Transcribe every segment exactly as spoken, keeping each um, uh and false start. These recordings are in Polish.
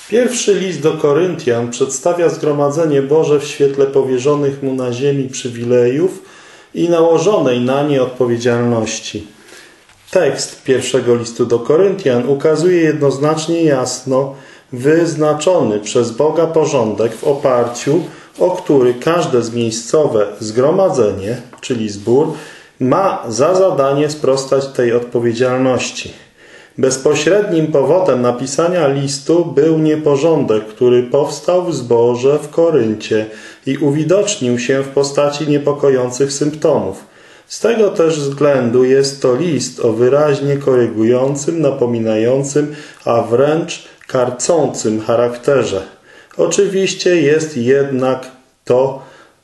Pierwszy list do Koryntian przedstawia zgromadzenie Boże w świetle powierzonych mu na ziemi przywilejów i nałożonej na nie odpowiedzialności. Tekst pierwszego listu do Koryntian ukazuje jednoznacznie jasno wyznaczony przez Boga porządek, w oparciu o który każde zmiejscowe zgromadzenie, czyli zbór, ma za zadanie sprostać tej odpowiedzialności. Bezpośrednim powodem napisania listu był nieporządek, który powstał w zborze w Koryncie i uwidocznił się w postaci niepokojących symptomów. Z tego też względu jest to list o wyraźnie korygującym, napominającym, a wręcz karcącym charakterze. Oczywiście jest jednak to,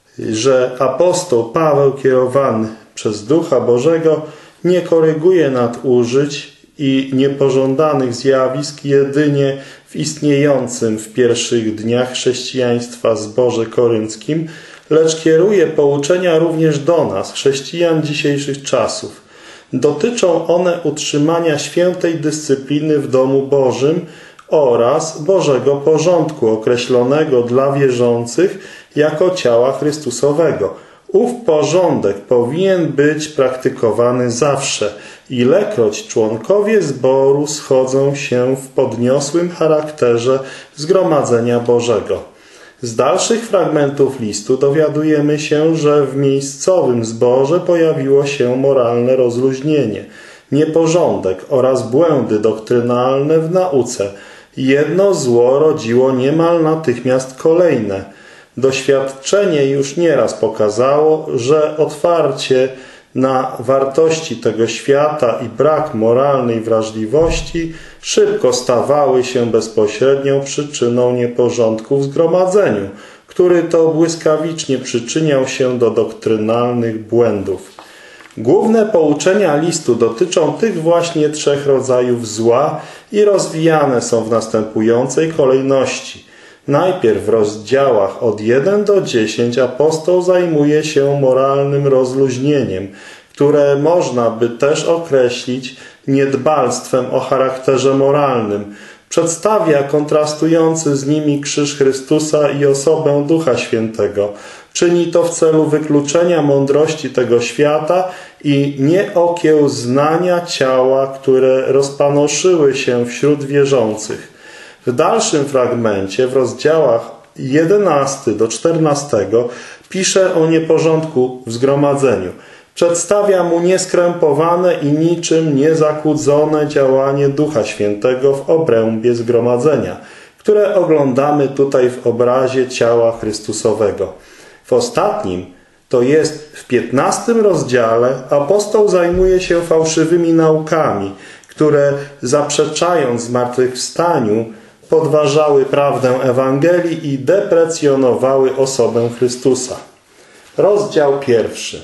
że apostoł Paweł, kierowany przez Ducha Bożego, nie koryguje nadużyć i niepożądanych zjawisk jedynie w istniejącym w pierwszych dniach chrześcijaństwa zborze korynckim, lecz kieruje pouczenia również do nas, chrześcijan dzisiejszych czasów. Dotyczą one utrzymania świętej dyscypliny w domu Bożym oraz Bożego porządku określonego dla wierzących jako ciała Chrystusowego. Ów porządek powinien być praktykowany zawsze, ilekroć członkowie zboru schodzą się w podniosłym charakterze zgromadzenia Bożego. Z dalszych fragmentów listu dowiadujemy się, że w miejscowym zborze pojawiło się moralne rozluźnienie, nieporządek oraz błędy doktrynalne w nauce. Jedno zło rodziło niemal natychmiast kolejne. Doświadczenie już nieraz pokazało, że otwarcie na wartości tego świata i brak moralnej wrażliwości szybko stawały się bezpośrednią przyczyną nieporządku w zgromadzeniu, który to błyskawicznie przyczyniał się do doktrynalnych błędów. Główne pouczenia listu dotyczą tych właśnie trzech rodzajów zła i rozwijane są w następującej kolejności. Najpierw w rozdziałach od jeden do dziesięciu apostoł zajmuje się moralnym rozluźnieniem, które można by też określić niedbalstwem o charakterze moralnym. Przedstawia kontrastujący z nimi krzyż Chrystusa i osobę Ducha Świętego. Czyni to w celu wykluczenia mądrości tego świata i nieokiełznania ciała, które rozpanoszyły się wśród wierzących. W dalszym fragmencie, w rozdziałach jedenastego do czternastego, pisze o nieporządku w zgromadzeniu. Przedstawia mu nieskrępowane i niczym niezakłócone działanie Ducha Świętego w obrębie zgromadzenia, które oglądamy tutaj w obrazie ciała Chrystusowego. W ostatnim, to jest w piętnastym rozdziale, apostoł zajmuje się fałszywymi naukami, które zaprzeczając zmartwychwstaniu, podważały prawdę Ewangelii i deprecjonowały osobę Chrystusa. Rozdział pierwszy.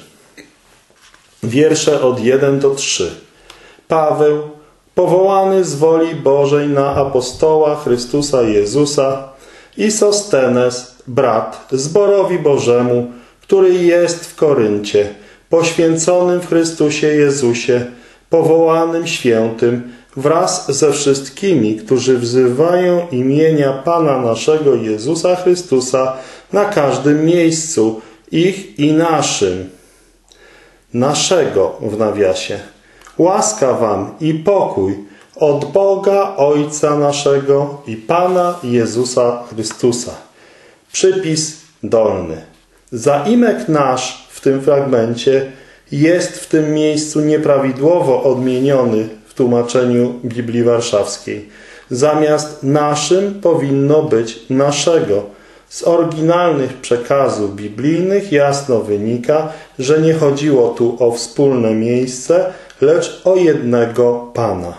Wiersze od pierwszego do trzeciego. Paweł, powołany z woli Bożej na apostoła Chrystusa Jezusa, i Sostenes, brat, zborowi Bożemu, który jest w Koryncie, poświęconym w Chrystusie Jezusie, powołanym świętym, wraz ze wszystkimi, którzy wzywają imienia Pana naszego Jezusa Chrystusa na każdym miejscu, ich i naszym. Naszego w nawiasie. Łaska wam i pokój od Boga Ojca naszego i Pana Jezusa Chrystusa. Przypis dolny. Zaimek nasz w tym fragmencie jest w tym miejscu nieprawidłowo odmieniony w tłumaczeniu Biblii Warszawskiej. Zamiast naszym powinno być naszego. Z oryginalnych przekazów biblijnych jasno wynika, że nie chodziło tu o wspólne miejsce, lecz o jednego Pana.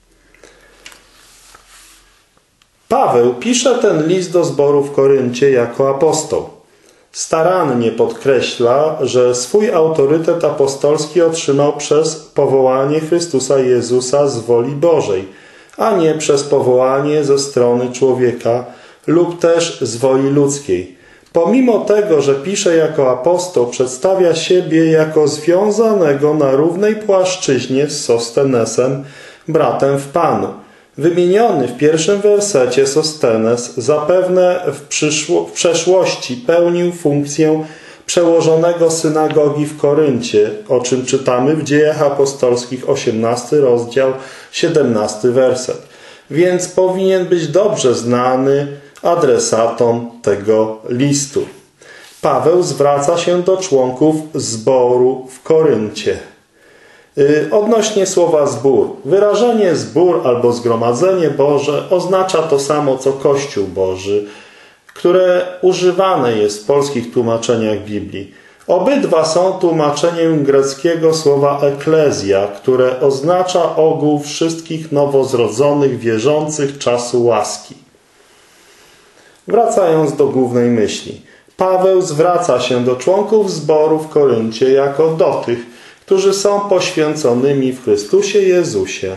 Paweł pisze ten list do zboru w Koryncie jako apostoł. Starannie podkreśla, że swój autorytet apostolski otrzymał przez powołanie Chrystusa Jezusa z woli Bożej, a nie przez powołanie ze strony człowieka lub też z woli ludzkiej. Pomimo tego, że pisze jako apostoł, przedstawia siebie jako związanego na równej płaszczyźnie z Sostenesem, bratem w Panu. Wymieniony w pierwszym wersecie Sostenes zapewne w, przyszło, w przeszłości pełnił funkcję przełożonego synagogi w Koryncie, o czym czytamy w Dziejach Apostolskich, osiemnasty rozdział, siedemnasty werset. Więc powinien być dobrze znany adresatom tego listu. Paweł zwraca się do członków zboru w Koryncie. Odnośnie słowa zbór. Wyrażenie zbór albo zgromadzenie Boże oznacza to samo co Kościół Boży, które używane jest w polskich tłumaczeniach Biblii. Obydwa są tłumaczeniem greckiego słowa eklezja, które oznacza ogół wszystkich nowozrodzonych wierzących czasu łaski. Wracając do głównej myśli. Paweł zwraca się do członków zboru w Koryncie jako do tych, którzy są poświęconymi w Chrystusie Jezusie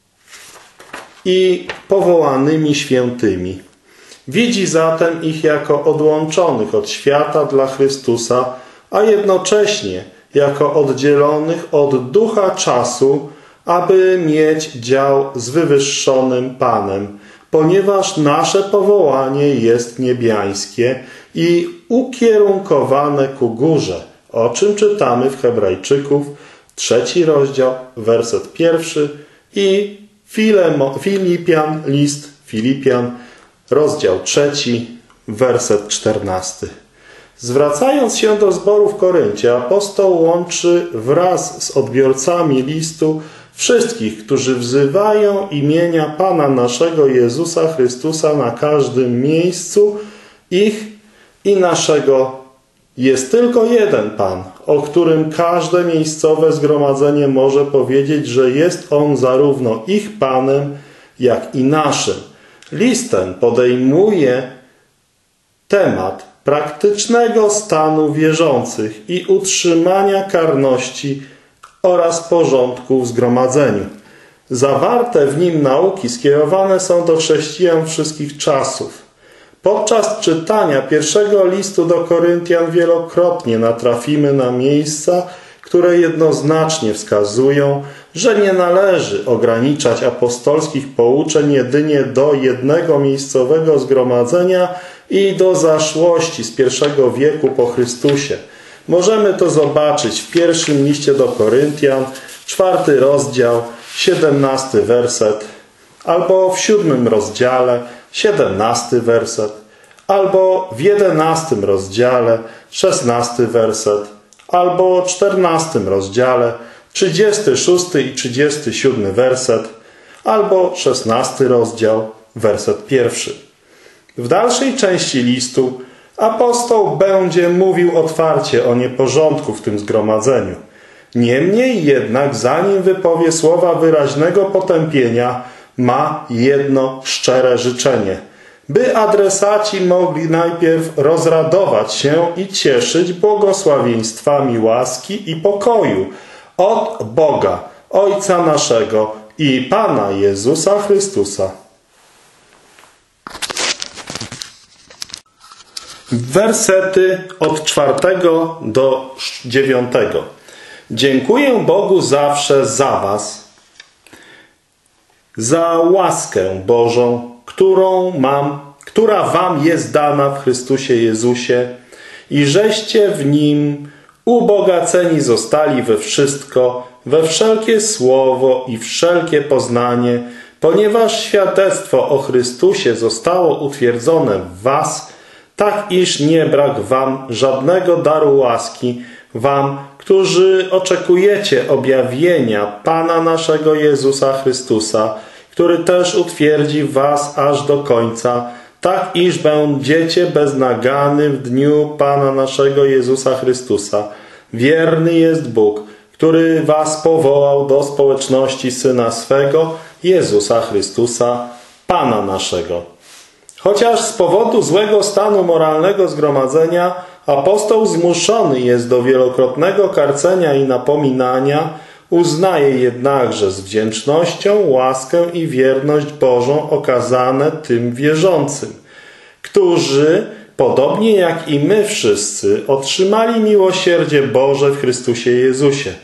i powołanymi świętymi. Widzi zatem ich jako odłączonych od świata dla Chrystusa, a jednocześnie jako oddzielonych od ducha czasu, aby mieć dział z wywyższonym Panem, ponieważ nasze powołanie jest niebiańskie i ukierunkowane ku górze, o czym czytamy w Hebrajczyków, trzeci rozdział, werset pierwszy i Filemo, Filipian, list Filipian, rozdział trzeci, werset czternasty. Zwracając się do zboru w Koryncie, apostoł łączy wraz z odbiorcami listu wszystkich, którzy wzywają imienia Pana naszego Jezusa Chrystusa na każdym miejscu ich i naszego. Jest tylko jeden Pan, o którym każde miejscowe zgromadzenie może powiedzieć, że jest On zarówno ich Panem, jak i naszym. List ten podejmuje temat praktycznego stanu wierzących i utrzymania karności oraz porządku w zgromadzeniu. Zawarte w nim nauki skierowane są do chrześcijan wszystkich czasów. Podczas czytania pierwszego listu do Koryntian wielokrotnie natrafimy na miejsca, które jednoznacznie wskazują, że nie należy ograniczać apostolskich pouczeń jedynie do jednego miejscowego zgromadzenia i do zaszłości z pierwszego wieku po Chrystusie. Możemy to zobaczyć w pierwszym liście do Koryntian, czwarty rozdział, siedemnasty werset, albo w siódmym rozdziale, siedemnasty werset, albo w jedenastym rozdziale, szesnasty werset, albo czternastym rozdziale, trzydziesty szósty i trzydziesty siódmy werset, albo szesnasty rozdział, werset pierwszy. W dalszej części listu apostoł będzie mówił otwarcie o nieporządku w tym zgromadzeniu. Niemniej jednak, zanim wypowie słowa wyraźnego potępienia, ma jedno szczere życzenie, by adresaci mogli najpierw rozradować się i cieszyć błogosławieństwami łaski i pokoju od Boga, Ojca naszego i Pana Jezusa Chrystusa. Wersety od czwartego do dziewiątego. Dziękuję Bogu zawsze za was, za łaskę Bożą, którą mam, która wam jest dana w Chrystusie Jezusie i żeście w Nim ubogaceni zostali we wszystko, we wszelkie słowo i wszelkie poznanie, ponieważ świadectwo o Chrystusie zostało utwierdzone w was, tak iż nie brak wam żadnego daru łaski, wam, którzy oczekujecie objawienia Pana naszego Jezusa Chrystusa, który też utwierdzi was aż do końca, tak iż będziecie bez nagany w dniu Pana naszego Jezusa Chrystusa. Wierny jest Bóg, który was powołał do społeczności Syna swego, Jezusa Chrystusa, Pana naszego. Chociaż z powodu złego stanu moralnego zgromadzenia apostoł zmuszony jest do wielokrotnego karcenia i napominania, uznaje jednakże z wdzięcznością łaskę i wierność Bożą okazane tym wierzącym, którzy, podobnie jak i my wszyscy, otrzymali miłosierdzie Boże w Chrystusie Jezusie.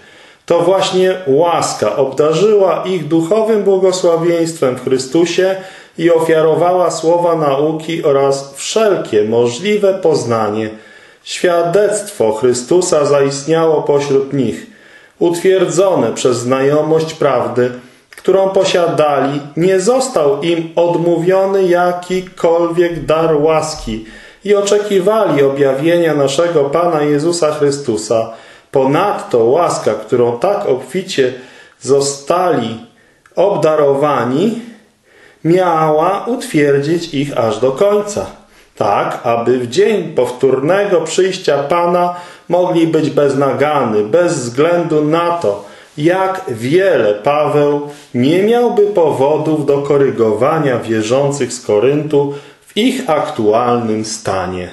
To właśnie łaska obdarzyła ich duchowym błogosławieństwem w Chrystusie i ofiarowała słowa nauki oraz wszelkie możliwe poznanie. Świadectwo Chrystusa zaistniało pośród nich, utwierdzone przez znajomość prawdy, którą posiadali, nie został im odmówiony jakikolwiek dar łaski i oczekiwali objawienia naszego Pana Jezusa Chrystusa. Ponadto łaska, którą tak obficie zostali obdarowani, miała utwierdzić ich aż do końca, tak aby w dzień powtórnego przyjścia Pana mogli być bez nagany, bez względu na to, jak wiele Paweł nie miałby powodów do korygowania wierzących z Koryntu w ich aktualnym stanie.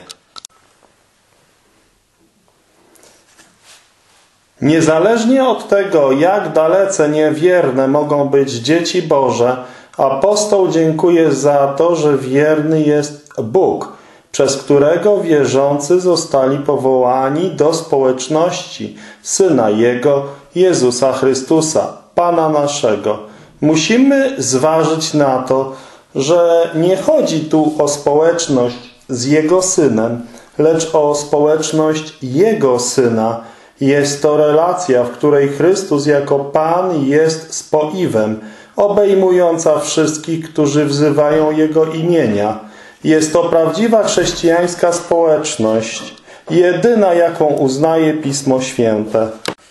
Niezależnie od tego, jak dalece niewierne mogą być dzieci Boże, apostoł dziękuje za to, że wierny jest Bóg, przez którego wierzący zostali powołani do społeczności Syna Jego, Jezusa Chrystusa, Pana naszego. Musimy zważyć na to, że nie chodzi tu o społeczność z Jego Synem, lecz o społeczność Jego Syna. Jest to relacja, w której Chrystus jako Pan jest spoiwem, obejmująca wszystkich, którzy wzywają Jego imienia. Jest to prawdziwa chrześcijańska społeczność, jedyna, jaką uznaje Pismo Święte.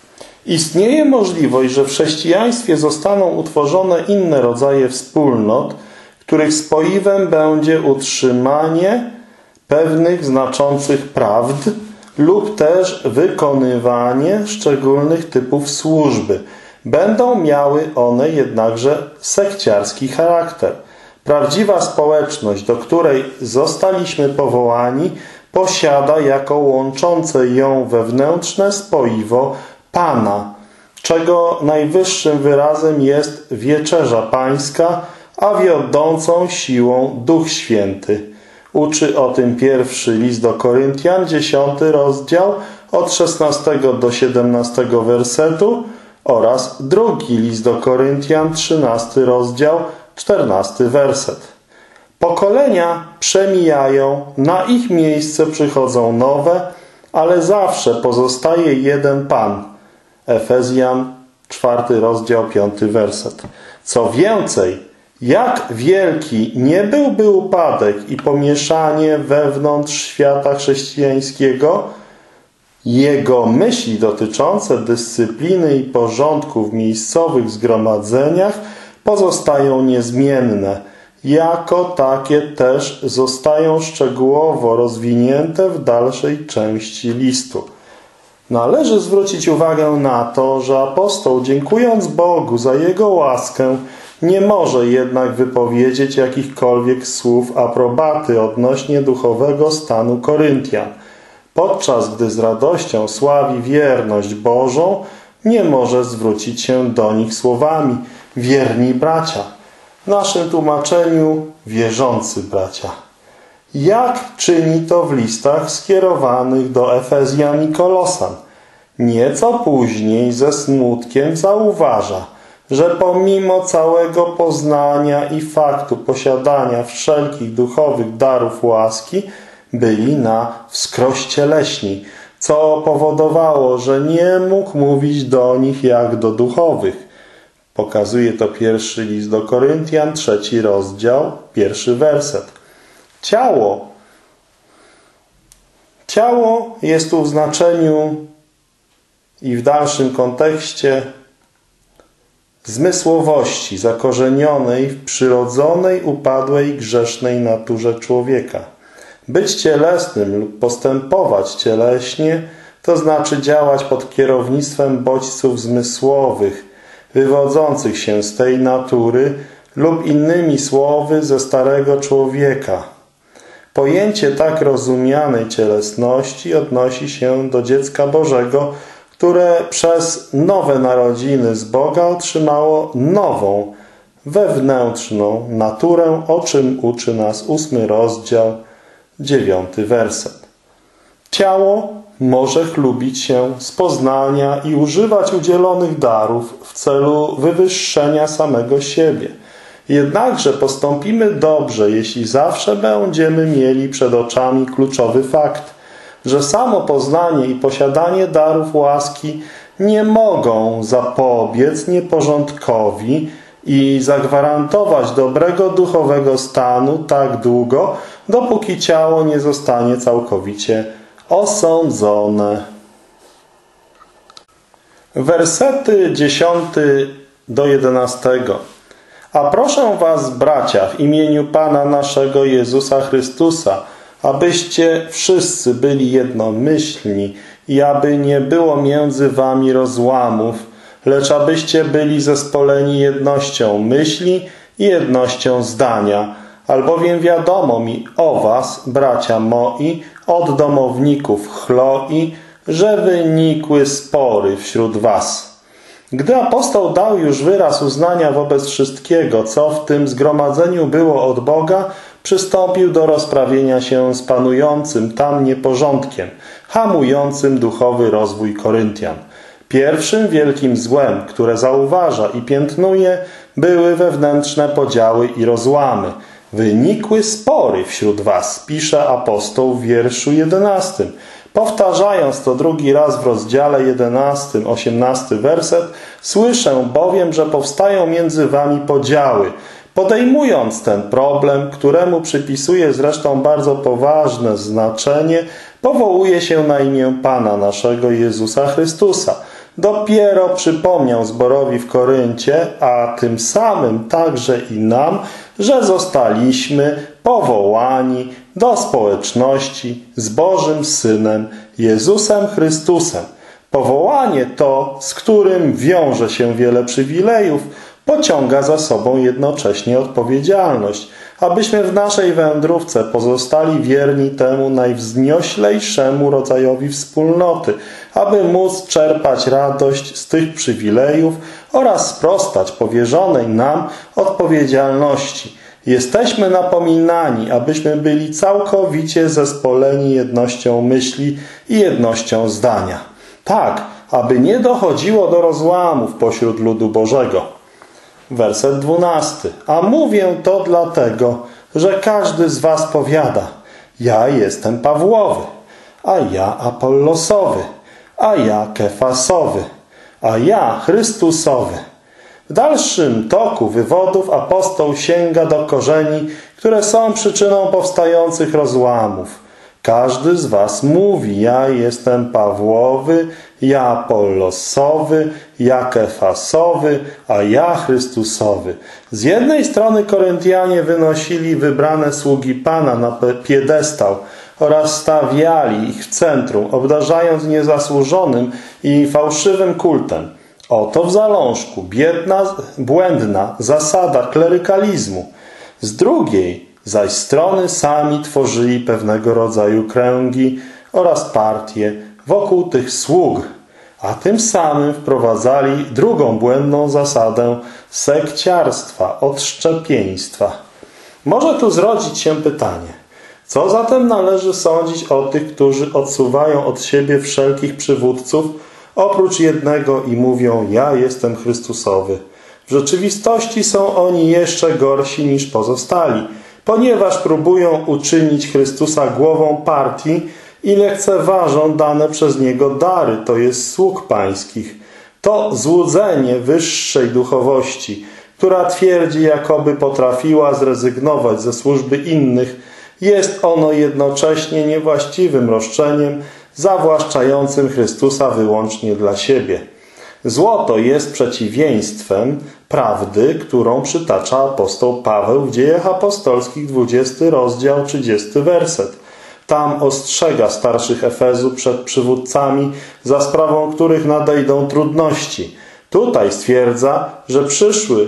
Istnieje możliwość, że w chrześcijaństwie zostaną utworzone inne rodzaje wspólnot, których spoiwem będzie utrzymanie pewnych znaczących prawd lub też wykonywanie szczególnych typów służby. Będą miały one jednakże sekciarski charakter. Prawdziwa społeczność, do której zostaliśmy powołani, posiada jako łączące ją wewnętrzne spoiwo Pana, czego najwyższym wyrazem jest wieczerza pańska, a wiodącą siłą Duch Święty. Uczy o tym pierwszy list do Koryntian, dziesiąty rozdział, od szesnastego do siedemnastego wersetu oraz drugi list do Koryntian, trzynasty rozdział, czternasty werset. Pokolenia przemijają, na ich miejsce przychodzą nowe, ale zawsze pozostaje jeden Pan. Efezjan, czwarty rozdział, piąty werset. Co więcej, jak wielki nie byłby upadek i pomieszanie wewnątrz świata chrześcijańskiego, jego myśli dotyczące dyscypliny i porządku w miejscowych zgromadzeniach pozostają niezmienne. Jako takie też zostają szczegółowo rozwinięte w dalszej części listu. Należy zwrócić uwagę na to, że apostoł, dziękując Bogu za Jego łaskę, nie może jednak wypowiedzieć jakichkolwiek słów aprobaty odnośnie duchowego stanu Koryntian. Podczas gdy z radością sławi wierność Bożą, nie może zwrócić się do nich słowami wierni bracia. W naszym tłumaczeniu wierzący bracia. Jak czyni to w listach skierowanych do Efezjan i Kolosan. Nieco później ze smutkiem zauważa, że pomimo całego poznania i faktu posiadania wszelkich duchowych darów łaski, byli na wskroś cieleśni, co powodowało, że nie mógł mówić do nich jak do duchowych. Pokazuje to pierwszy list do Koryntian, trzeci rozdział, pierwszy werset. Ciało. Ciało jest tu w znaczeniu i w dalszym kontekście zmysłowości zakorzenionej w przyrodzonej, upadłej, grzesznej naturze człowieka. Być cielesnym lub postępować cieleśnie, to znaczy działać pod kierownictwem bodźców zmysłowych, wywodzących się z tej natury lub innymi słowy ze starego człowieka. Pojęcie tak rozumianej cielesności odnosi się do dziecka Bożego, które przez nowe narodziny z Boga otrzymało nową, wewnętrzną naturę, o czym uczy nas ósmy rozdział, dziewiąty werset. Ciało może chlubić się z poznania i używać udzielonych darów w celu wywyższenia samego siebie. Jednakże postąpimy dobrze, jeśli zawsze będziemy mieli przed oczami kluczowy fakt, że samo poznanie i posiadanie darów łaski nie mogą zapobiec nieporządkowi i zagwarantować dobrego duchowego stanu tak długo, dopóki ciało nie zostanie całkowicie osądzone. Wersety dziesiąty do jedenastego. A proszę was, bracia, w imieniu Pana naszego Jezusa Chrystusa, abyście wszyscy byli jednomyślni i aby nie było między wami rozłamów, lecz abyście byli zespoleni jednością myśli i jednością zdania. Albowiem wiadomo mi o was, bracia moi, od domowników Chloi, że wynikły spory wśród was. Gdy apostoł dał już wyraz uznania wobec wszystkiego, co w tym zgromadzeniu było od Boga, przystąpił do rozprawienia się z panującym tam nieporządkiem, hamującym duchowy rozwój Koryntian. Pierwszym wielkim złem, które zauważa i piętnuje, były wewnętrzne podziały i rozłamy. Wynikły spory wśród was, pisze apostoł w wierszu jedenastym. Powtarzając to drugi raz w rozdziale jedenastym, osiemnasty werset, słyszę bowiem, że powstają między wami podziały. Podejmując ten problem, któremu przypisuje zresztą bardzo poważne znaczenie, powołuje się na imię Pana naszego Jezusa Chrystusa. Dopiero przypomniał zborowi w Koryncie, a tym samym także i nam, że zostaliśmy powołani do społeczności z Bożym Synem, Jezusem Chrystusem. Powołanie to, z którym wiąże się wiele przywilejów, pociąga za sobą jednocześnie odpowiedzialność, abyśmy w naszej wędrówce pozostali wierni temu najwznioślejszemu rodzajowi wspólnoty, aby móc czerpać radość z tych przywilejów oraz sprostać powierzonej nam odpowiedzialności. Jesteśmy napominani, abyśmy byli całkowicie zespoleni jednością myśli i jednością zdania. Tak, aby nie dochodziło do rozłamów pośród ludu Bożego. Werset dwunasty. A mówię to dlatego, że każdy z was powiada: ja jestem Pawłowy, a ja Apollosowy, a ja Kefasowy, a ja Chrystusowy. W dalszym toku wywodów apostoł sięga do korzeni, które są przyczyną powstających rozłamów. Każdy z was mówi: ja jestem Pawłowy, ja Apollosowy, ja Kefasowy, a ja Chrystusowy. Z jednej strony Koryntianie wynosili wybrane sługi Pana na piedestał oraz stawiali ich w centrum, obdarzając niezasłużonym i fałszywym kultem. Oto w zalążku biedna, błędna zasada klerykalizmu. Z drugiej zaś strony sami tworzyli pewnego rodzaju kręgi oraz partie wokół tych sług, a tym samym wprowadzali drugą błędną zasadę sekciarstwa, odszczepieństwa. Może tu zrodzić się pytanie, co zatem należy sądzić o tych, którzy odsuwają od siebie wszelkich przywódców, oprócz jednego i mówią: ja jestem Chrystusowy. W rzeczywistości są oni jeszcze gorsi niż pozostali, ponieważ próbują uczynić Chrystusa głową partii i lekceważą dane przez Niego dary, to jest sług pańskich. To złudzenie wyższej duchowości, która twierdzi, jakoby potrafiła zrezygnować ze służby innych, jest ono jednocześnie niewłaściwym roszczeniem zawłaszczającym Chrystusa wyłącznie dla siebie. Złoto jest przeciwieństwem prawdy, którą przytacza apostoł Paweł w Dziejach Apostolskich, dwudziesty rozdział, trzydziesty werset. Tam ostrzega starszych Efezu przed przywódcami, za sprawą których nadejdą trudności. Tutaj stwierdza, że przyszły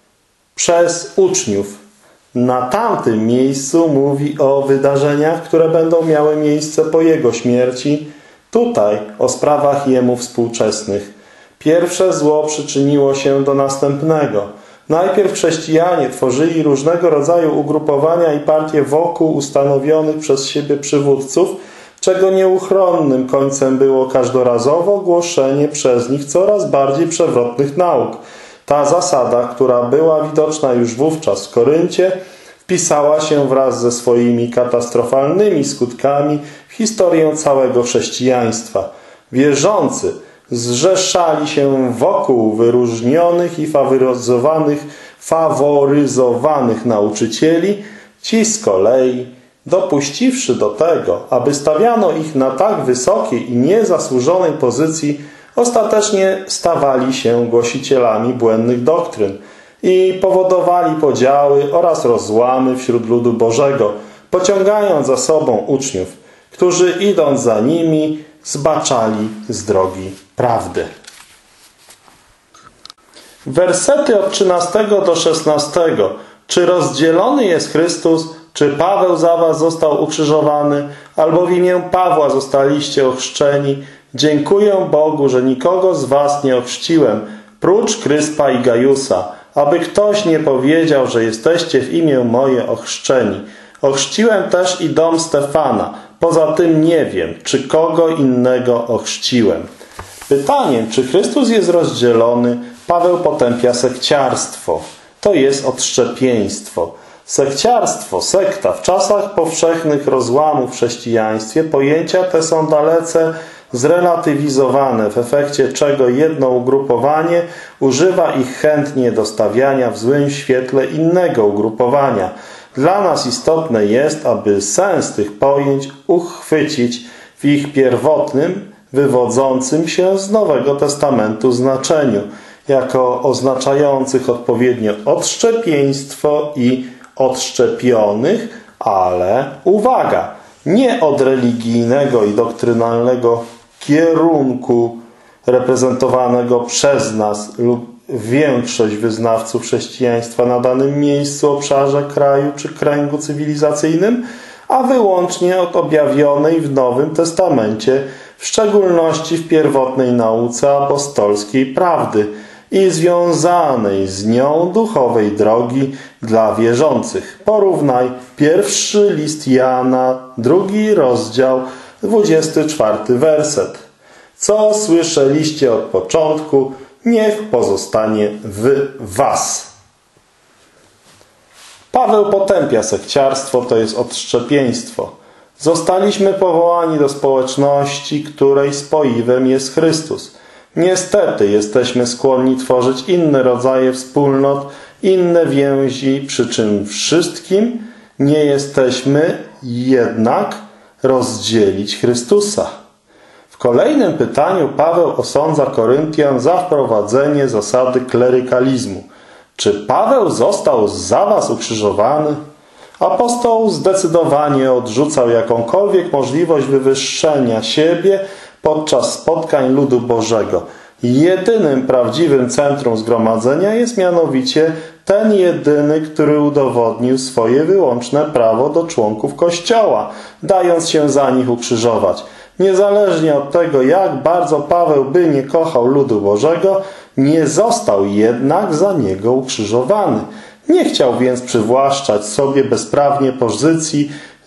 przez uczniów. Na tamtym miejscu mówi o wydarzeniach, które będą miały miejsce po jego śmierci. Tutaj o sprawach jemu współczesnych. Pierwsze zło przyczyniło się do następnego. Najpierw chrześcijanie tworzyli różnego rodzaju ugrupowania i partie wokół ustanowionych przez siebie przywódców, czego nieuchronnym końcem było każdorazowo głoszenie przez nich coraz bardziej przewrotnych nauk. Ta zasada, która była widoczna już wówczas w Koryncie, wpisała się wraz ze swoimi katastrofalnymi skutkami w historię całego chrześcijaństwa. Wierzący zrzeszali się wokół wyróżnionych i faworyzowanych, faworyzowanych nauczycieli, ci z kolei, dopuściwszy do tego, aby stawiano ich na tak wysokiej i niezasłużonej pozycji, ostatecznie stawali się głosicielami błędnych doktryn i powodowali podziały oraz rozłamy wśród ludu Bożego, pociągając za sobą uczniów, którzy idąc za nimi zbaczali z drogi prawdy. Wersety od trzynastego do szesnastego. Czy rozdzielony jest Chrystus? Czy Paweł za was został ukrzyżowany? Albo w imię Pawła zostaliście ochrzczeni? Dziękuję Bogu, że nikogo z was nie ochrzciłem, prócz Kryspa i Gajusa, aby ktoś nie powiedział, że jesteście w imię moje ochrzczeni. Ochrzciłem też i dom Stefana. Poza tym nie wiem, czy kogo innego ochrzciłem. Pytaniem, czy Chrystus jest rozdzielony, Paweł potępia sekciarstwo. To jest odszczepieństwo. Sekciarstwo, sekta. W czasach powszechnych rozłamów w chrześcijaństwie pojęcia te są dalece zrelatywizowane, w efekcie czego jedno ugrupowanie używa ich chętnie do stawiania w złym świetle innego ugrupowania. Dla nas istotne jest, aby sens tych pojęć uchwycić w ich pierwotnym, wywodzącym się z Nowego Testamentu znaczeniu, jako oznaczających odpowiednio odszczepieństwo i odszczepionych, ale uwaga, nie od religijnego i doktrynalnego kierunku reprezentowanego przez nas lub większość wyznawców chrześcijaństwa na danym miejscu, obszarze, kraju czy kręgu cywilizacyjnym, a wyłącznie od objawionej w Nowym Testamencie, w szczególności w pierwotnej nauce apostolskiej prawdy i związanej z nią duchowej drogi dla wierzących. Porównaj pierwszy list Jana, drugi rozdział, dwudziesty czwarty werset. Co słyszeliście od początku, niech pozostanie w was. Paweł potępia sekciarstwo, to jest odszczepieństwo. Zostaliśmy powołani do społeczności, której spoiwem jest Chrystus. Niestety jesteśmy skłonni tworzyć inne rodzaje wspólnot, inne więzi, przy czym wszystkim nie jesteśmy jednak rozdzielić Chrystusa. W kolejnym pytaniu Paweł osądza Koryntian za wprowadzenie zasady klerykalizmu. Czy Paweł został za was ukrzyżowany? Apostoł zdecydowanie odrzucał jakąkolwiek możliwość wywyższenia siebie podczas spotkań ludu Bożego. Jedynym prawdziwym centrum zgromadzenia jest mianowicie ten jedyny, który udowodnił swoje wyłączne prawo do członków Kościoła, dając się za nich ukrzyżować. Niezależnie od tego, jak bardzo Paweł by nie kochał ludu Bożego, nie został jednak za niego ukrzyżowany. Nie chciał więc przywłaszczać sobie bezprawnie pozycji,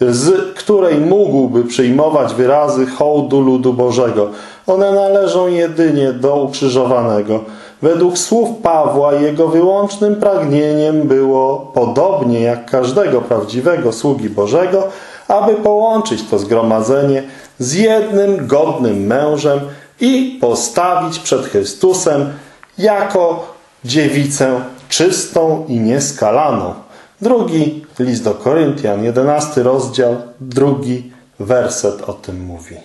z której mógłby przyjmować wyrazy hołdu ludu Bożego. One należą jedynie do ukrzyżowanego. Według słów Pawła jego wyłącznym pragnieniem było, podobnie jak każdego prawdziwego sługi Bożego, aby połączyć to zgromadzenie z jednym godnym mężem i postawić przed Chrystusem jako dziewicę czystą i nieskalaną. Drugi list do Koryntian, jedenasty rozdział, drugi werset o tym mówi.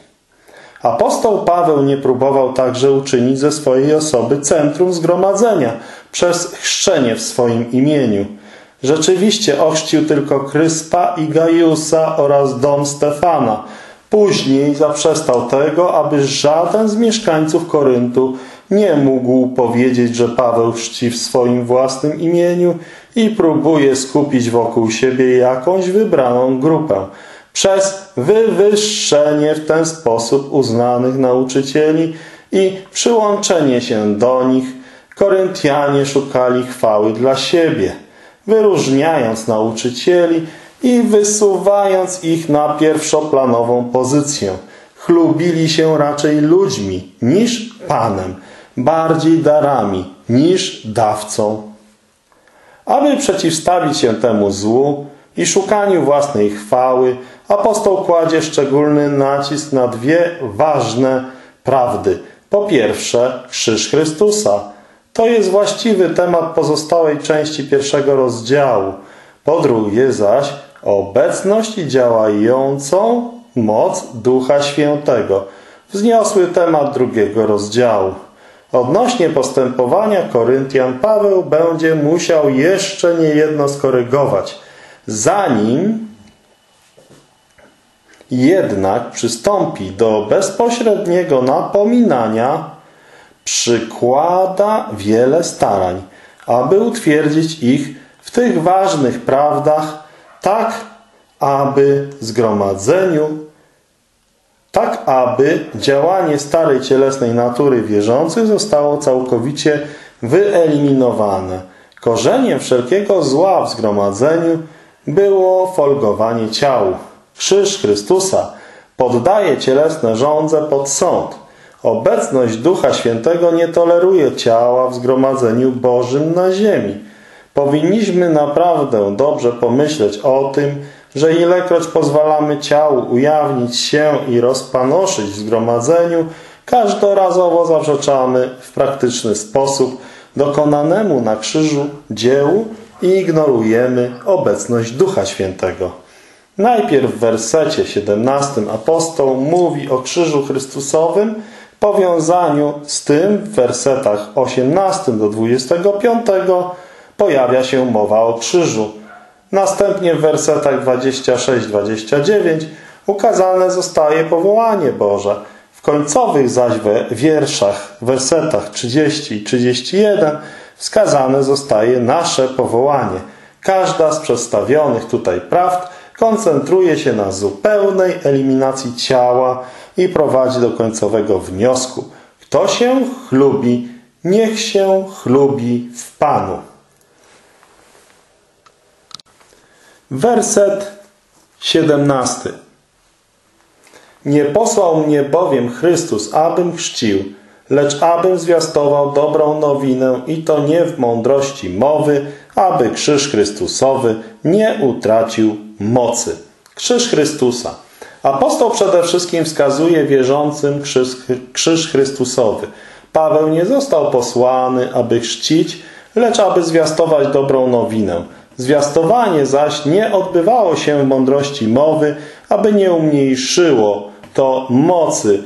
Apostoł Paweł nie próbował także uczynić ze swojej osoby centrum zgromadzenia przez chrzczenie w swoim imieniu. Rzeczywiście ochrzcił tylko Kryspa i Gajusa oraz dom Stefana. Później zaprzestał tego, aby żaden z mieszkańców Koryntu nie mógł powiedzieć, że Paweł chrzci w swoim własnym imieniu i próbuje skupić wokół siebie jakąś wybraną grupę. Przez wywyższenie w ten sposób uznanych nauczycieli i przyłączenie się do nich, Koryntianie szukali chwały dla siebie, wyróżniając nauczycieli i wysuwając ich na pierwszoplanową pozycję, chlubili się raczej ludźmi niż Panem, bardziej darami niż dawcą. Aby przeciwstawić się temu złu i szukaniu własnej chwały, apostoł kładzie szczególny nacisk na dwie ważne prawdy. Po pierwsze, krzyż Chrystusa. To jest właściwy temat pozostałej części pierwszego rozdziału. Po drugie zaś, obecność i działającą moc Ducha Świętego. Wzniosły temat drugiego rozdziału. Odnośnie postępowania Koryntian Paweł będzie musiał jeszcze niejedno skorygować, zanim jednak przystąpi do bezpośredniego napominania, przykłada wiele starań, aby utwierdzić ich w tych ważnych prawdach, tak aby zgromadzeniu, tak aby działanie starej cielesnej natury wierzących zostało całkowicie wyeliminowane. Korzeniem wszelkiego zła w zgromadzeniu było folgowanie ciału. Krzyż Chrystusa poddaje cielesne żądze pod sąd. Obecność Ducha Świętego nie toleruje ciała w zgromadzeniu Bożym na ziemi. Powinniśmy naprawdę dobrze pomyśleć o tym, że ilekroć pozwalamy ciału ujawnić się i rozpanoszyć w zgromadzeniu, każdorazowo zaprzeczamy w praktyczny sposób dokonanemu na krzyżu dziełu i ignorujemy obecność Ducha Świętego. Najpierw w wersecie siedemnastym apostoł mówi o krzyżu Chrystusowym. W powiązaniu z tym w wersetach osiemnastym do dwudziestego piątego pojawia się mowa o krzyżu. Następnie w wersetach dwudziestym szóstym do dwudziestego dziewiątego ukazane zostaje powołanie Boże. W końcowych zaś wierszach, wersetach trzydziestym i trzydziestym pierwszym wskazane zostaje nasze powołanie. Każda z przedstawionych tutaj prawd koncentruje się na zupełnej eliminacji ciała i prowadzi do końcowego wniosku. Kto się chlubi, niech się chlubi w Panu. Werset siedemnasty. Nie posłał mnie bowiem Chrystus, abym chrzcił, lecz abym zwiastował dobrą nowinę i to nie w mądrości mowy, aby krzyż Chrystusowy nie utracił mocy. Krzyż Chrystusa. Apostoł przede wszystkim wskazuje wierzącym krzyż, krzyż Chrystusowy. Paweł nie został posłany, aby chrzcić, lecz aby zwiastować dobrą nowinę. Zwiastowanie zaś nie odbywało się w mądrości mowy, aby nie umniejszyło to mocy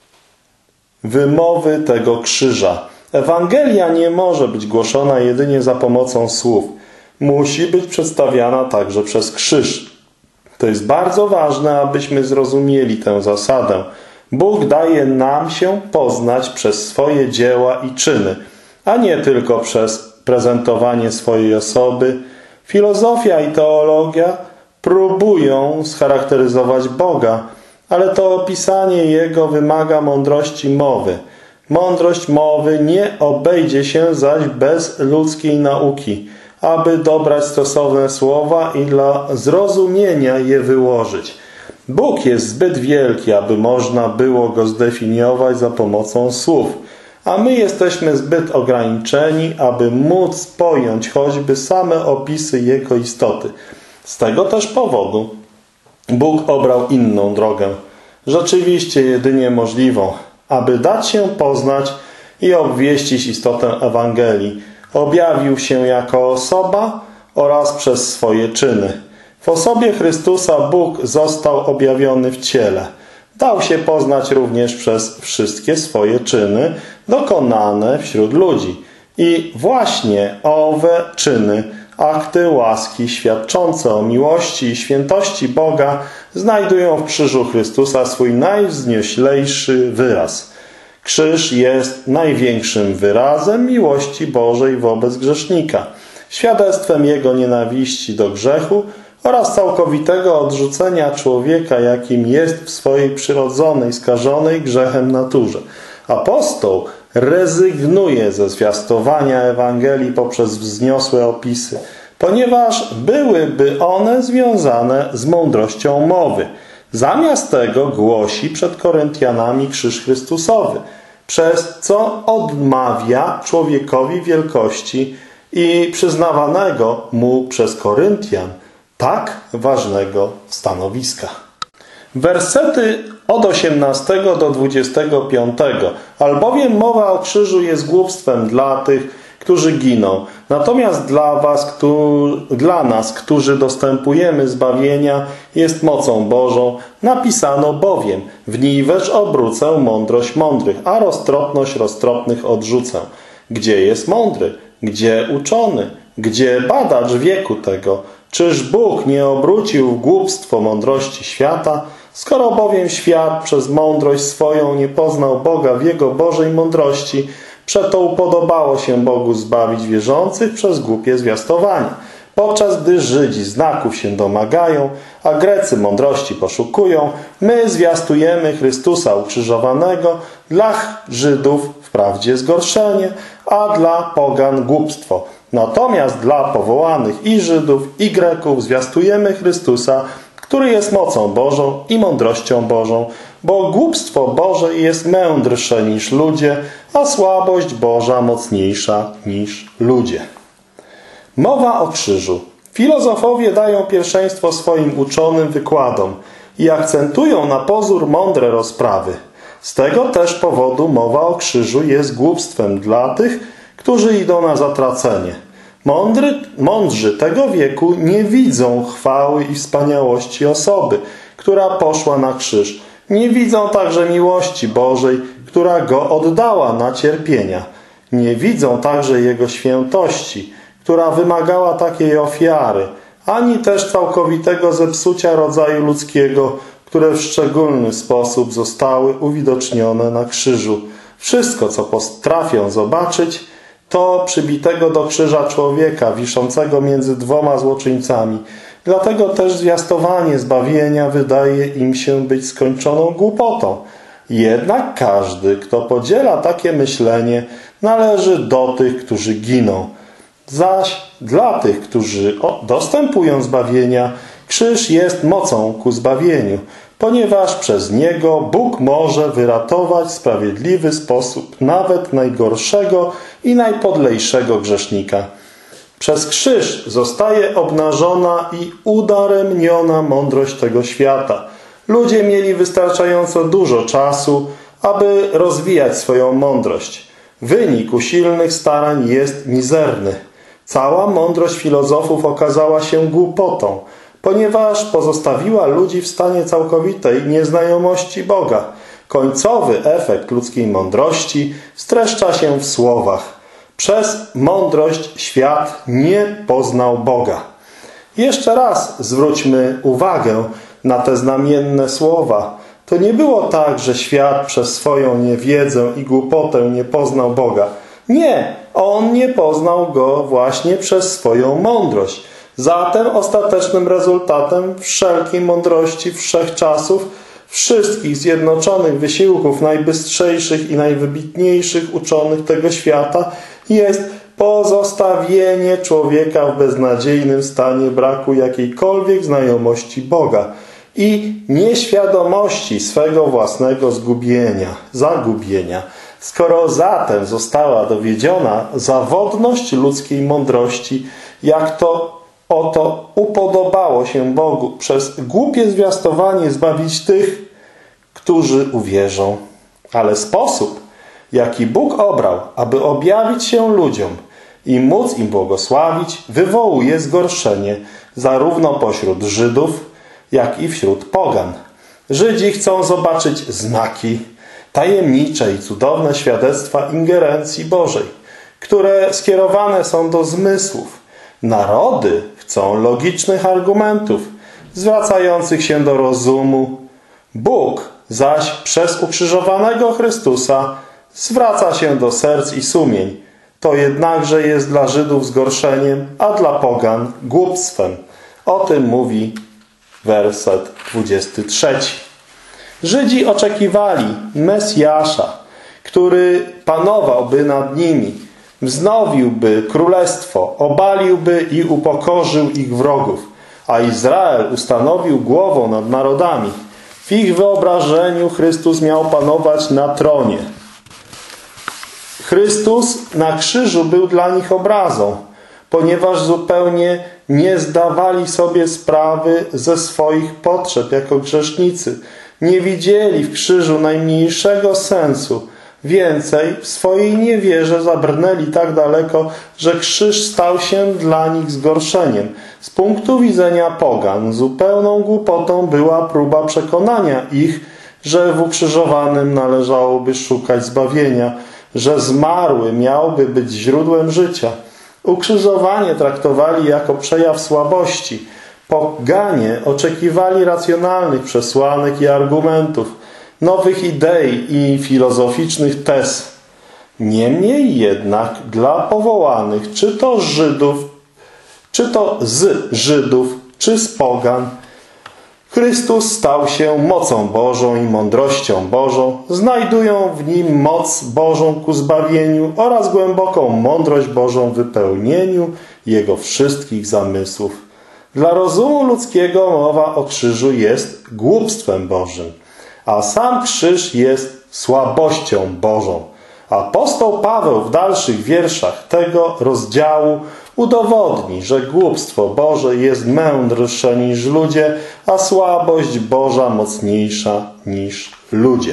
wymowy tego krzyża. Ewangelia nie może być głoszona jedynie za pomocą słów. Musi być przedstawiana także przez krzyż. To jest bardzo ważne, abyśmy zrozumieli tę zasadę. Bóg daje nam się poznać przez swoje dzieła i czyny, a nie tylko przez prezentowanie swojej osoby. Filozofia i teologia próbują scharakteryzować Boga, ale to opisanie Jego wymaga mądrości mowy. Mądrość mowy nie obejdzie się zaś bez ludzkiej nauki, aby dobrać stosowne słowa i dla zrozumienia je wyłożyć. Bóg jest zbyt wielki, aby można było Go zdefiniować za pomocą słów, a my jesteśmy zbyt ograniczeni, aby móc pojąć choćby same opisy Jego istoty. Z tego też powodu Bóg obrał inną drogę, rzeczywiście jedynie możliwą, aby dać się poznać i obwieścić istotę Ewangelii. Objawił się jako osoba oraz przez swoje czyny. W osobie Chrystusa Bóg został objawiony w ciele. Dał się poznać również przez wszystkie swoje czyny dokonane wśród ludzi. I właśnie owe czyny, akty łaski świadczące o miłości i świętości Boga znajdują w krzyżu Chrystusa swój najwznioślejszy wyraz. Krzyż jest największym wyrazem miłości Bożej wobec grzesznika, świadectwem Jego nienawiści do grzechu oraz całkowitego odrzucenia człowieka, jakim jest w swojej przyrodzonej, skażonej grzechem naturze. Apostoł rezygnuje ze zwiastowania Ewangelii poprzez wzniosłe opisy. ponieważ byłyby one związane z mądrością mowy. Zamiast tego głosi przed Koryntianami krzyż Chrystusowy, przez co odmawia człowiekowi wielkości i przyznawanego mu przez Koryntian tak ważnego stanowiska. Wersety od osiemnastego do dwudziestego piątego. Albowiem mowa o krzyżu jest głupstwem dla tych, którzy giną. Natomiast dla was, któ... dla nas, którzy dostępujemy zbawienia, jest mocą Bożą. Napisano bowiem: w niwecz obrócę mądrość mądrych, a roztropność roztropnych odrzucę. Gdzie jest mądry? Gdzie uczony? Gdzie badacz wieku tego? Czyż Bóg nie obrócił w głupstwo mądrości świata? Skoro bowiem świat przez mądrość swoją nie poznał Boga w Jego Bożej mądrości, przeto upodobało się Bogu zbawić wierzących przez głupie zwiastowanie. Podczas gdy Żydzi znaków się domagają, a Grecy mądrości poszukują, my zwiastujemy Chrystusa ukrzyżowanego, dla Żydów wprawdzie zgorszenie, a dla pogan głupstwo. Natomiast dla powołanych i Żydów, i Greków zwiastujemy Chrystusa, który jest mocą Bożą i mądrością Bożą, bo głupstwo Boże jest mędrsze niż ludzie, a słabość Boża mocniejsza niż ludzie. Mowa o krzyżu. Filozofowie dają pierwszeństwo swoim uczonym wykładom i akcentują na pozór mądre rozprawy. Z tego też powodu mowa o krzyżu jest głupstwem dla tych, którzy idą na zatracenie. Mądry, mądrzy tego wieku nie widzą chwały i wspaniałości osoby, która poszła na krzyż. Nie widzą także miłości Bożej, która Go oddała na cierpienia. Nie widzą także Jego świętości, która wymagała takiej ofiary, ani też całkowitego zepsucia rodzaju ludzkiego, które w szczególny sposób zostały uwidocznione na krzyżu. Wszystko, co potrafią zobaczyć, to przybitego do krzyża człowieka, wiszącego między dwoma złoczyńcami. Dlatego też zwiastowanie zbawienia wydaje im się być skończoną głupotą. Jednak każdy, kto podziela takie myślenie, należy do tych, którzy giną. Zaś dla tych, którzy dostępują zbawienia, krzyż jest mocą ku zbawieniu, ponieważ przez niego Bóg może wyratować w sprawiedliwy sposób nawet najgorszego i najpodlejszego grzesznika. Przez krzyż zostaje obnażona i udaremniona mądrość tego świata. Ludzie mieli wystarczająco dużo czasu, aby rozwijać swoją mądrość. Wynik usilnych starań jest mizerny. Cała mądrość filozofów okazała się głupotą, ponieważ pozostawiła ludzi w stanie całkowitej nieznajomości Boga. Końcowy efekt ludzkiej mądrości streszcza się w słowach: przez mądrość świat nie poznał Boga. Jeszcze raz zwróćmy uwagę na te znamienne słowa. To nie było tak, że świat przez swoją niewiedzę i głupotę nie poznał Boga. Nie, on nie poznał Go właśnie przez swoją mądrość. Zatem ostatecznym rezultatem wszelkiej mądrości wszechczasów, wszystkich zjednoczonych wysiłków najbystrzejszych i najwybitniejszych uczonych tego świata jest pozostawienie człowieka w beznadziejnym stanie braku jakiejkolwiek znajomości Boga i nieświadomości swego własnego zgubienia, zagubienia. Skoro zatem została dowiedziona zawodność ludzkiej mądrości, jak to oto upodobało się Bogu przez głupie zwiastowanie zbawić tych, którzy uwierzą. Ale sposób, jaki Bóg obrał, aby objawić się ludziom i móc im błogosławić, wywołuje zgorszenie zarówno pośród Żydów, jak i wśród pogan. Żydzi chcą zobaczyć znaki, tajemnicze i cudowne świadectwa ingerencji Bożej, które skierowane są do zmysłów. Narody chcą logicznych argumentów, zwracających się do rozumu. Bóg zaś przez ukrzyżowanego Chrystusa zwraca się do serc i sumień. To jednakże jest dla Żydów zgorszeniem, a dla pogan głupstwem. O tym mówi werset dwudziesty trzeci. Żydzi oczekiwali Mesjasza, który panowałby nad nimi. wznowiłby królestwo, obaliłby i upokorzył ich wrogów, a Izrael ustanowił głową nad narodami. W ich wyobrażeniu Chrystus miał panować na tronie. Chrystus na krzyżu był dla nich obrazą, ponieważ zupełnie nie zdawali sobie sprawy ze swoich potrzeb jako grzesznicy. Nie widzieli w krzyżu najmniejszego sensu. Więcej, w swojej niewierze zabrnęli tak daleko, że krzyż stał się dla nich zgorszeniem. Z punktu widzenia pogan zupełną głupotą była próba przekonania ich, że w ukrzyżowanym należałoby szukać zbawienia, że zmarły miałby być źródłem życia. Ukrzyżowanie traktowali jako przejaw słabości. Poganie oczekiwali racjonalnych przesłanek i argumentów, nowych idei i filozoficznych tez. Niemniej jednak dla powołanych, czy to Żydów, czy to z Żydów, czy z pogan, Chrystus stał się mocą Bożą i mądrością Bożą, znajdują w Nim moc Bożą ku zbawieniu oraz głęboką mądrość Bożą w wypełnieniu Jego wszystkich zamysłów. Dla rozumu ludzkiego mowa o krzyżu jest głupstwem Bożym, a sam krzyż jest słabością Bożą. Apostoł Paweł w dalszych wierszach tego rozdziału udowodni, że głupstwo Boże jest mędrsze niż ludzie, a słabość Boża mocniejsza niż ludzie.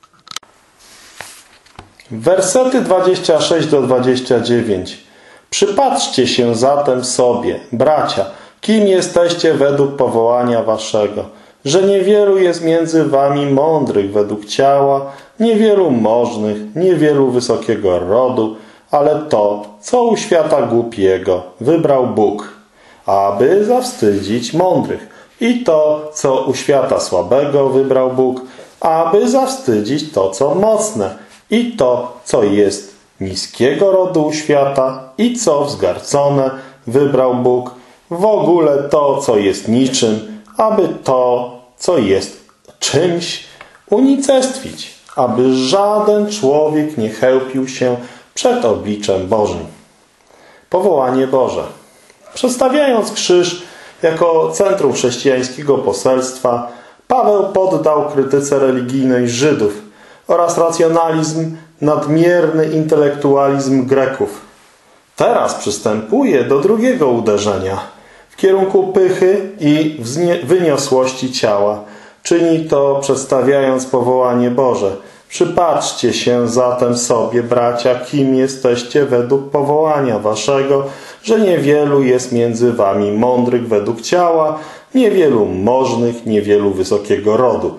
Wersety dwadzieścia sześć do dwudziestego dziewiątego. Przypatrzcie się zatem sobie, bracia, kim jesteście według powołania waszego, że niewielu jest między wami mądrych według ciała, niewielu możnych, niewielu wysokiego rodu, ale to, co u świata głupiego, wybrał Bóg, aby zawstydzić mądrych. I to, co u świata słabego, wybrał Bóg, aby zawstydzić to, co mocne. I to, co jest niskiego rodu świata i co wzgardzone, wybrał Bóg. W ogóle to, co jest niczym, aby to, co jest czymś, unicestwić, aby żaden człowiek nie chełpił się przed obliczem Bożym. Powołanie Boże. Przedstawiając krzyż jako centrum chrześcijańskiego poselstwa, Paweł poddał krytyce religijnej Żydów oraz racjonalizm, nadmierny intelektualizm Greków. Teraz przystępuje do drugiego uderzenia w kierunku pychy i wyniosłości ciała. Czyni to przedstawiając powołanie Boże. Przypatrzcie się zatem sobie, bracia, kim jesteście według powołania waszego, że niewielu jest między wami mądrych według ciała, niewielu możnych, niewielu wysokiego rodu.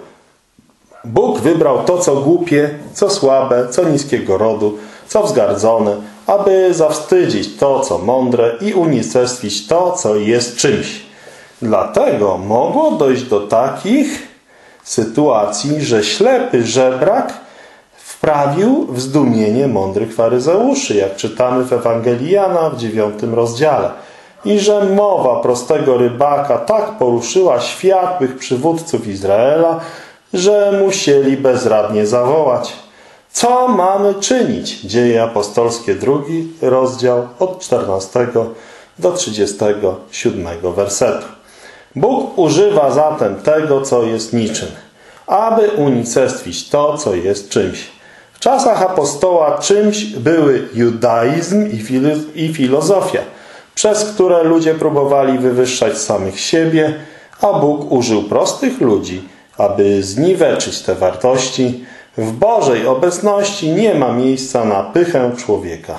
Bóg wybrał to, co głupie, co słabe, co niskiego rodu, co wzgardzone, aby zawstydzić to, co mądre i unicestwić to, co jest czymś. Dlatego mogło dojść do takich sytuacji, że ślepy żebrak wprawił w zdumienie mądrych faryzeuszy, jak czytamy w Ewangelii Jana w dziewiątym rozdziale. I że mowa prostego rybaka tak poruszyła światłych przywódców Izraela, że musieli bezradnie zawołać: co mamy czynić? Dzieje apostolskie, drugi rozdział od czternastego do trzydziestego siódmego wersetu. Bóg używa zatem tego, co jest niczym, aby unicestwić to, co jest czymś. W czasach apostoła czymś były judaizm i, fil- i filozofia, przez które ludzie próbowali wywyższać samych siebie, a Bóg użył prostych ludzi, aby zniweczyć te wartości. W Bożej obecności nie ma miejsca na pychę człowieka.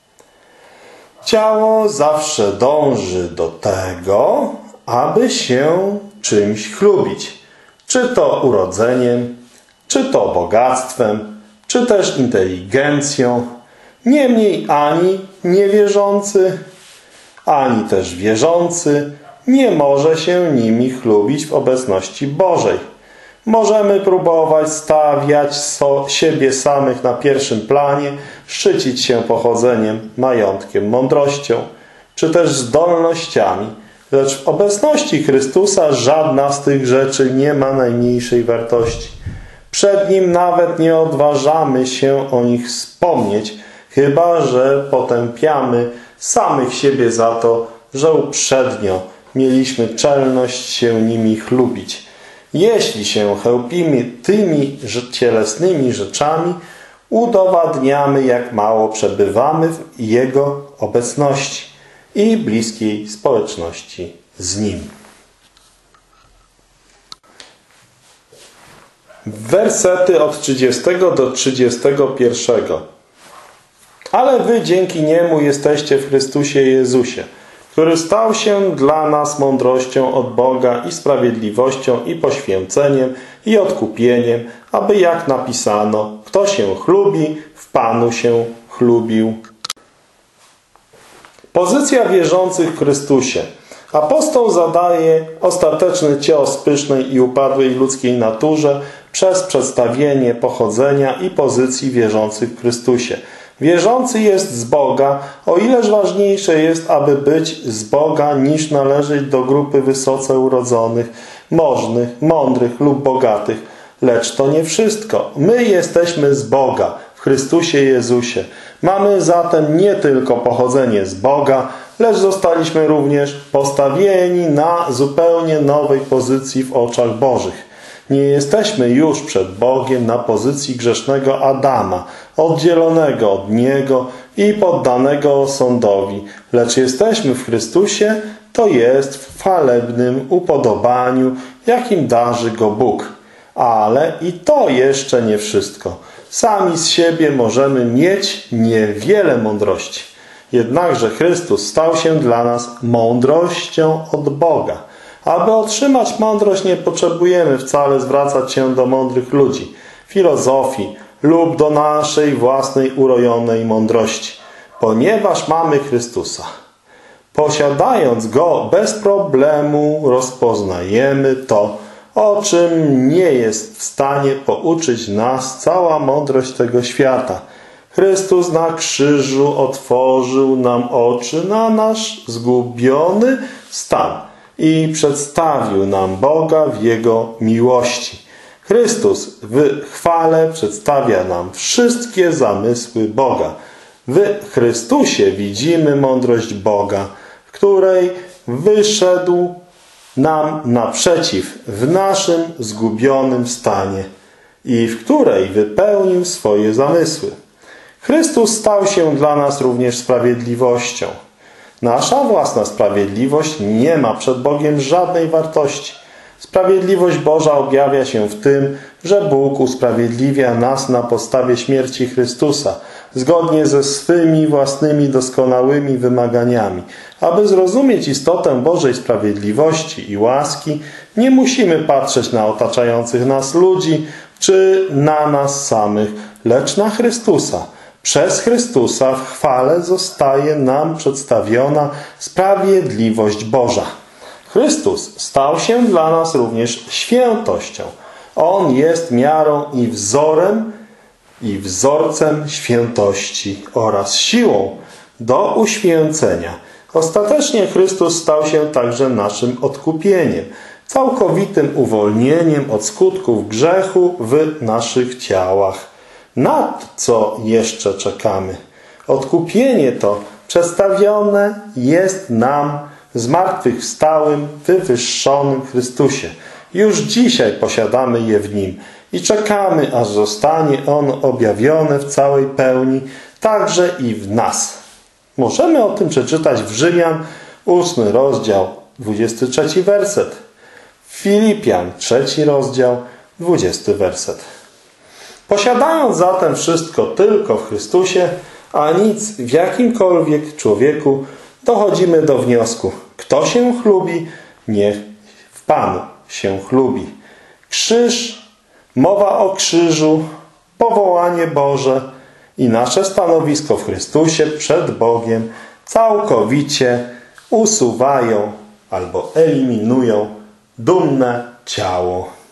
Ciało zawsze dąży do tego, aby się czymś chlubić. Czy to urodzeniem, czy to bogactwem, czy też inteligencją. Niemniej ani niewierzący, ani też wierzący nie może się nimi chlubić w obecności Bożej. Możemy próbować stawiać so, siebie samych na pierwszym planie, szczycić się pochodzeniem, majątkiem, mądrością, czy też zdolnościami. Lecz w obecności Chrystusa żadna z tych rzeczy nie ma najmniejszej wartości. Przed Nim nawet nie odważamy się o nich wspomnieć, chyba że potępiamy samych siebie za to, że uprzednio mieliśmy czelność się nimi chlubić. Jeśli się chełpimy tymi cielesnymi rzeczami, udowadniamy, jak mało przebywamy w Jego obecności i bliskiej społeczności z Nim. Wersety od trzydziestego do trzydziestego pierwszego. Ale wy dzięki Niemu jesteście w Chrystusie Jezusie, który stał się dla nas mądrością od Boga i sprawiedliwością i poświęceniem i odkupieniem, aby jak napisano, kto się chlubi, w Panu się chlubił. Pozycja wierzących w Chrystusie. Apostoł zadaje ostateczny cios pysznej i upadłej ludzkiej naturze przez przedstawienie pochodzenia i pozycji wierzących w Chrystusie. Wierzący jest z Boga, o ileż ważniejsze jest, aby być z Boga, niż należeć do grupy wysoce urodzonych, możnych, mądrych lub bogatych. Lecz to nie wszystko. My jesteśmy z Boga w Chrystusie Jezusie. Mamy zatem nie tylko pochodzenie z Boga, lecz zostaliśmy również postawieni na zupełnie nowej pozycji w oczach Bożych. Nie jesteśmy już przed Bogiem na pozycji grzesznego Adama, oddzielonego od Niego i poddanego sądowi, lecz jesteśmy w Chrystusie, to jest w chwalebnym upodobaniu, jakim darzy Go Bóg. Ale i to jeszcze nie wszystko. Sami z siebie możemy mieć niewiele mądrości. Jednakże Chrystus stał się dla nas mądrością od Boga. Aby otrzymać mądrość, nie potrzebujemy wcale zwracać się do mądrych ludzi, filozofii lub do naszej własnej urojonej mądrości, ponieważ mamy Chrystusa. Posiadając Go bez problemu rozpoznajemy to, o czym nie jest w stanie pouczyć nas cała mądrość tego świata. Chrystus na krzyżu otworzył nam oczy na nasz zgubiony stan i przedstawił nam Boga w Jego miłości. Chrystus w chwale przedstawia nam wszystkie zamysły Boga. W Chrystusie widzimy mądrość Boga, w której wyszedł nam naprzeciw w naszym zgubionym stanie i w której wypełnił swoje zamysły. Chrystus stał się dla nas również sprawiedliwością. Nasza własna sprawiedliwość nie ma przed Bogiem żadnej wartości. Sprawiedliwość Boża objawia się w tym, że Bóg usprawiedliwia nas na podstawie śmierci Chrystusa, zgodnie ze swymi własnymi doskonałymi wymaganiami. Aby zrozumieć istotę Bożej sprawiedliwości i łaski, nie musimy patrzeć na otaczających nas ludzi, czy na nas samych, lecz na Chrystusa. Przez Chrystusa w chwale zostaje nam przedstawiona sprawiedliwość Boża. Chrystus stał się dla nas również świętością. On jest miarą i wzorem i wzorcem świętości oraz siłą do uświęcenia. Ostatecznie Chrystus stał się także naszym odkupieniem, całkowitym uwolnieniem od skutków grzechu w naszych ciałach. Na co jeszcze czekamy? Odkupienie to przedstawione jest nam zmartwychwstałym, wywyższonym Chrystusie. Już dzisiaj posiadamy je w Nim i czekamy, aż zostanie On objawiony w całej pełni, także i w nas. Możemy o tym przeczytać w Rzymian, ósmy rozdział, dwudziesty trzeci werset. Filipian, trzeci rozdział, dwudziesty werset. Posiadając zatem wszystko tylko w Chrystusie, a nic w jakimkolwiek człowieku, dochodzimy do wniosku: kto się chlubi, niech w Panu się chlubi. Krzyż, mowa o krzyżu, powołanie Boże i nasze stanowisko w Chrystusie przed Bogiem całkowicie usuwają albo eliminują dumne ciało.